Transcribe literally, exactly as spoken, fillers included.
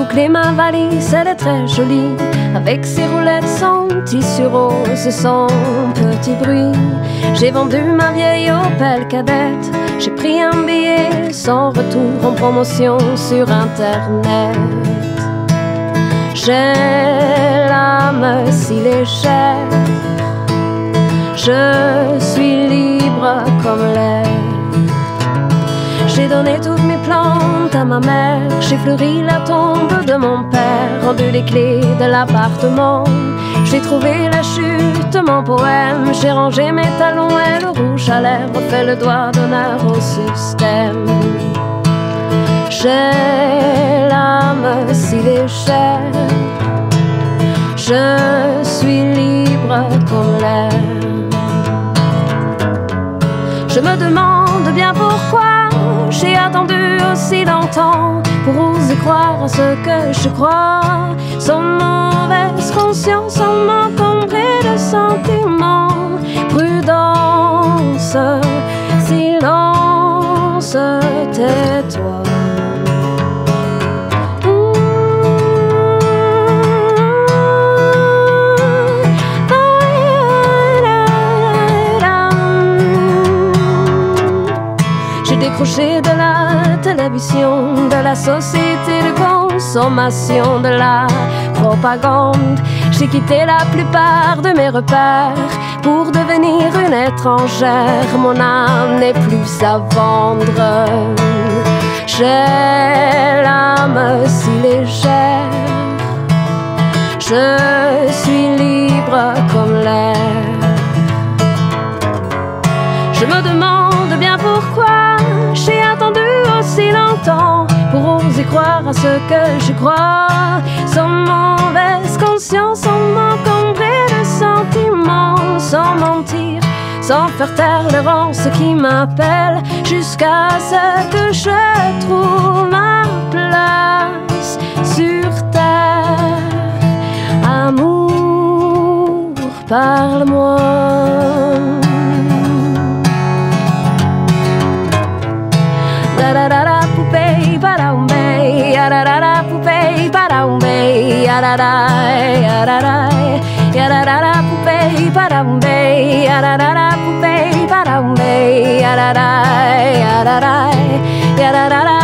boucler ma valise, elle est très jolie, avec ses roulettes, son tissu rose et son petit bruit. J'ai vendu ma vieille Opel cadette, j'ai pris un billet sans retour en promotion sur internet. J'ai l'âme si légère, je suis libre comme l'air. J'ai donné toutes mes plantes à ma mère, j'ai fleuri la tombe de mon père, rendu les clés de l'appartement. J'ai trouvé la chute, mon poème, j'ai rangé mes talons et le rouge à lèvres, fait le doigt d'honneur au système. J'ai l'âme si légère, je suis libre comme l'air. Je me demande bien pourquoi j'ai attendu aussi longtemps pour oser croire à ce que je crois, sans mauvaise conscience, sans m'encombrer de sentiments. Prudence, silence, tais-toi. Décroché de la télévision, de la société de consommation, de la propagande. J'ai quitté la plupart de mes repères pour devenir une étrangère. Mon âme n'est plus à vendre. J'ai l'âme si légère, je suis libre comme l'air. Je me demande bien pourquoi j'ai attendu aussi longtemps pour oser croire à ce que je crois, sans mauvaise conscience, sans m'encombrer de sentiments, sans mentir, sans faire taire l'errance qui m'appelle, jusqu'à ce que je trouve ma place sur terre. Amour, parle-moi. Da da da da poupée para um bey, ya da da da poupée para um bey, ya da da ya da da ya da da da poupée para um bey, ya da da da poupée para um bey, ya da da ya da da ya da da.